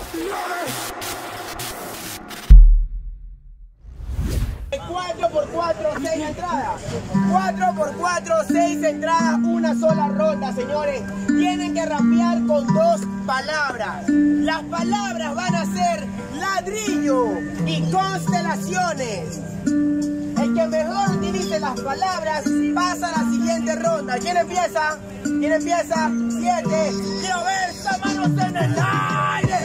4 por 4, 6 entradas. 4 por 4, 6 entradas, una sola ronda, señores. Tienen que rapear con 2 palabras. Las palabras van a ser ladrillo y constelaciones. El que mejor utilice las palabras pasa a la siguiente ronda. ¿Quién empieza? ¿Quién empieza? 7. Quiero ver esas manos en el aire.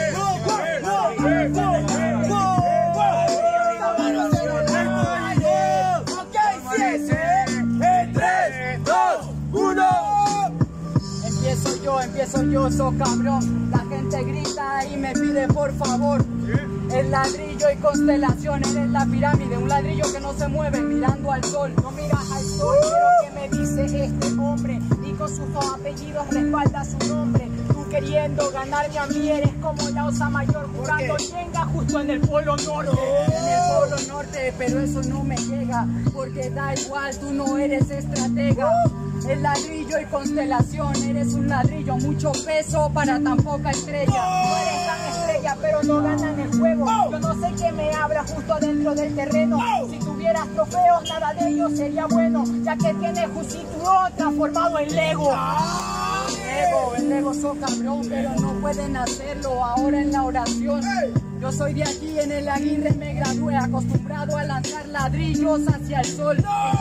Empiezo yo, so cabrón. La gente grita y me pide por favor. El ladrillo y constelación, eres la pirámide, un ladrillo que no se mueve mirando al sol. No miras al sol, pero ¿qué me dice este hombre? Y con sus 2 apellidos respalda su nombre. Tú queriendo ganarme a mí eres como la osa mayor jugando Jenga justo en el polo norte. En el polo norte, pero eso no me llega, porque da igual, tú no eres estratega. El ladrillo y constelación, eres un ladrillo, mucho peso para tan poca estrella. No eres tan estrella, pero no ganan el juego. Yo no sé qué me habla justo dentro del terreno. Si tuvieras trofeos, nada de ellos sería bueno, ya que tienes Jusituro transformado en Lego. El Lego so cabrón, pero no pueden hacerlo ahora en la oración. Yo soy de aquí, en el Aguirre me gradué, acostumbrado a lanzar ladrillos hacia el sol.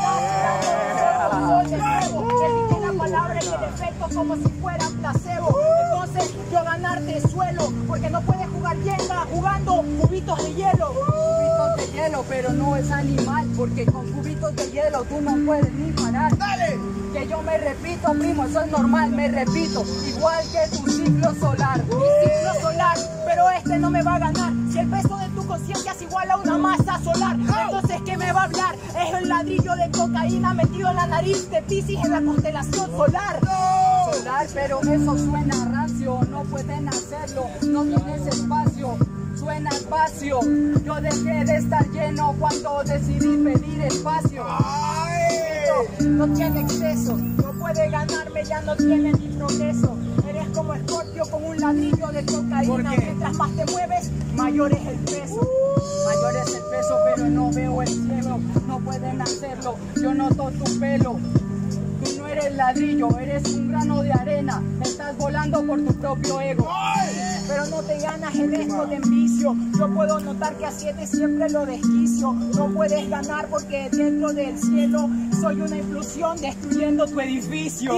Repite la palabra y el efecto como si fuera placebo. Entonces yo ganarte suelo, porque no puedes jugar Jenga jugando cubitos de hielo. Cubitos de hielo, pero no es animal, porque con cubitos de hielo tú no puedes ni parar. ¡Dale! Que yo me repito, primo, eso es normal, me repito, igual que tu ciclo solar. Mi ciclo solar, pero este no me va a ganar. Si el peso de tu conciencia es igual a una masa solar, entonces ¿qué me va a hablar? Es el ladrillo de cocaína metido en la nariz de Piscis en la constelación solar. Solar, pero eso suena rancio, no pueden hacerlo, no tienes espacio. Suena espacio, yo dejé de estar lleno cuando decidí pedir espacio. No tiene exceso, no puede ganarme, ya no tiene ni progreso. Eres como Scorpio con un ladrillo de cocaína. Mientras más te mueves, mayor es el peso. Mayor es el peso, pero no veo el cielo. No pueden hacerlo, yo noto tu pelo. Tú no eres ladrillo, eres un grano de arena. Estás volando por tu propio ego. Pero no te ganas en esto de envicio. Yo puedo notar que a 7 siempre lo desquicio. No puedes ganar porque dentro del cielo soy una implosión destruyendo tu edificio.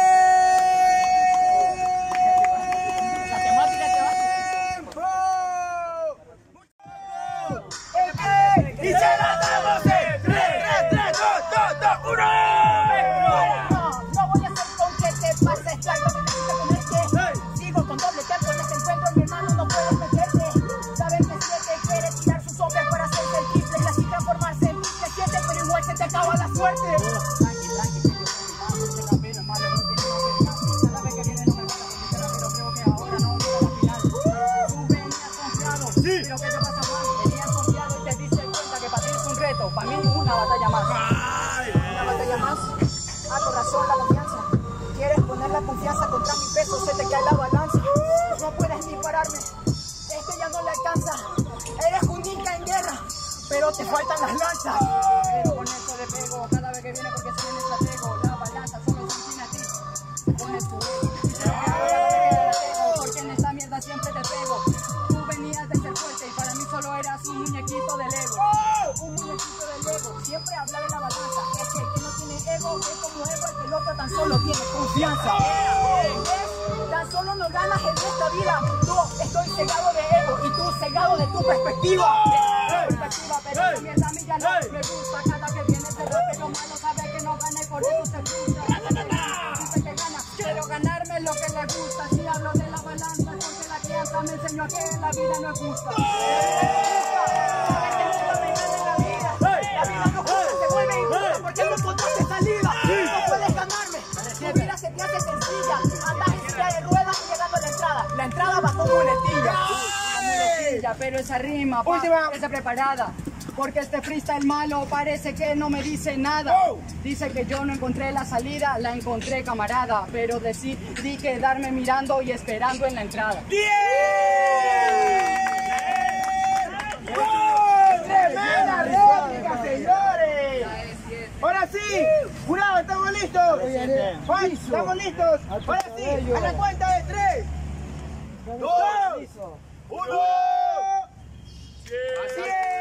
Y se la damos en 3, 3, 2, 2, 1. Para mí una batalla más. Una batalla más. A corazón la confianza. Quieres poner la confianza contra mi peso, se te cae la balanza. No puedes ni pararme. Esto ya no le alcanza. Eres un ninja en guerra, pero te faltan las lanzas. Pero con eso le pego cada vez que viene porque soy un estratego. La balanza solo se inclina a ti. Pones tu ego. Porque en esta mierda siempre te pego. Tú venías de ser fuerte y para mí solo eras un muñequito del ego. Un muñequito del ego, siempre habla de la balanza. Es que el que no tiene ego es como ego, el que el otro tan solo tiene confianza. Tan solo no ganas en esta vida. Yo estoy cegado de ego y tú cegado de tu perspectiva. Pero esta mierda a mí ya no me gusta. Cada que viene ese rapero malo sabe que no gana y por eso se frustra. Dice que gana, pero ganarme es lo que le gusta. Si hablo de la balanza es porque la crianza me enseñó que la vida no es justa. Porque no encontraste salida, no puedes ganarme. Tu vida se te hace sencilla, andas en silla de ruedas y llegando a la entrada. La entrada va con muletilla. Pero esa rima está preparada. Porque este freestyle malo parece que no me dice nada. Dice que yo no encontré la salida, la encontré camarada. Pero decidí quedarme mirando y esperando en la entrada. Excelente. Juan, ¿estamos listos? Ahora sí, a la cuenta de 3, 2, 1. Así es.